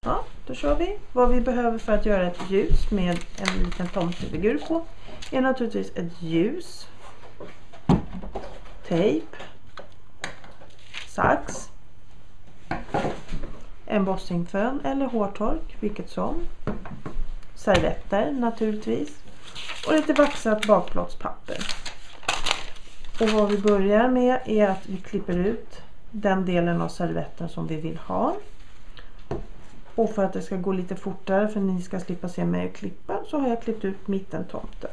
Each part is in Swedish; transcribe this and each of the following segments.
Ja, då kör vi. Vad vi behöver för att göra ett ljus med en liten tomtefigur på är naturligtvis ett ljus, tejp, sax, embossingfön eller hårtork, vilket som, servetter naturligtvis och lite vaxat bakplåtspapper. Och vad vi börjar med är att vi klipper ut den delen av servetten som vi vill ha. Och för att det ska gå lite fortare, för ni ska slippa se mig klippa, så har jag klippt ut mittentomten.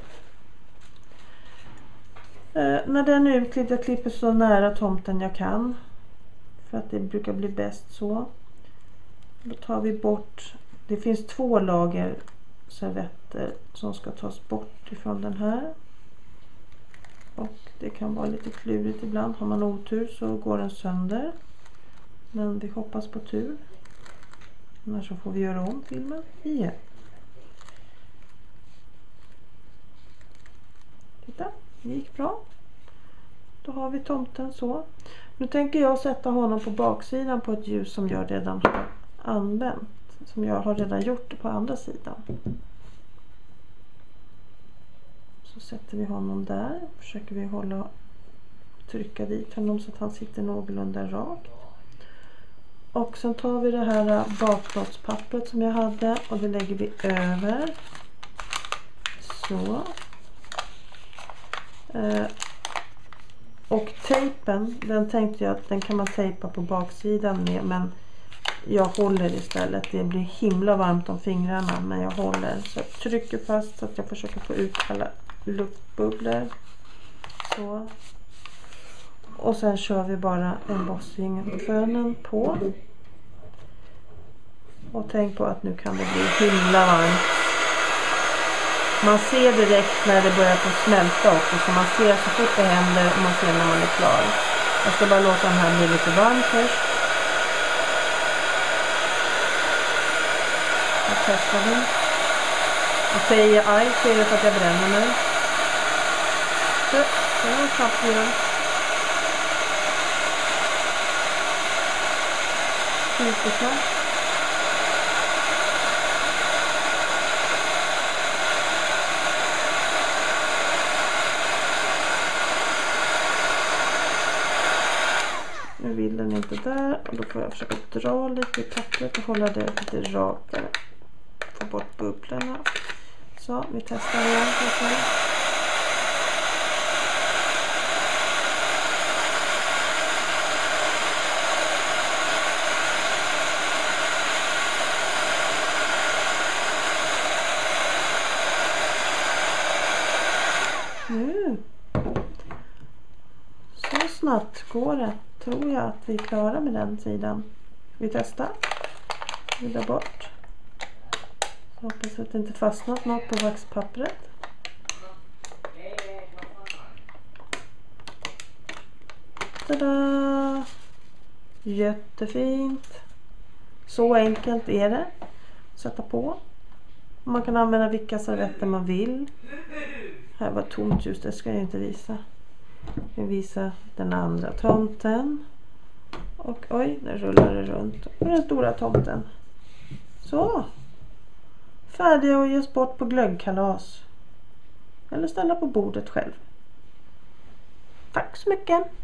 När den är utklippt, jag klipper så nära tomten jag kan. För att det brukar bli bäst så. Då tar vi bort, det finns 2 lager servetter som ska tas bort ifrån den här. Och det kan vara lite klurigt ibland. Har man otur så går den sönder. Men vi hoppas på tur. Annars så får vi göra om filmen igen. Titta, det gick bra. Då har vi tomten så. Nu tänker jag sätta honom på baksidan på ett ljus som jag redan har använt. Som jag har redan gjort det på andra sidan. Så sätter vi honom där. Försöker vi trycka dit honom så att han sitter någorlunda rakt. Och sen tar vi det här bakplåtspappret som jag hade och det lägger vi över. Så. Och tejpen, den tänkte jag att den kan man tejpa på baksidan med, men jag håller istället. Det blir himla varmt om fingrarna, men jag håller. Så jag trycker fast så att jag försöker få ut alla luftbubblor. Så. Och sen kör vi bara embossingfönen på. Och tänk på att nu kan det bli himla varmt. Man ser direkt när det börjar på smälta också. Så man ser så fort det händer och man ser när man är klar. Jag ska bara låta den här bli lite varm först. Jag testar den. Och säger jag aj så är det för att jag bränner mig. Så, det var snabbt igen. Supersnabbt. Nu vill den inte där och då får jag försöka dra lite i pappret och hålla det lite rakare. Få bort bubblorna. Så, vi testar igen. Så snabbt går det. Tror jag att vi är klara med den sidan. Vi testar. Vi tar bort. Så hoppas att det inte fastnat något på vaxpappret. Tada! Jättefint. Så enkelt är det. Sätta på. Man kan använda vilka servetter man vill. Här var tomt ljus, det ska jag inte visa. Jag visar den andra tomten. Och oj, där rullar det runt. Och den stora tomten. Så. Färdiga att ges bort på glöggkalas. Eller ställa på bordet själv. Tack så mycket.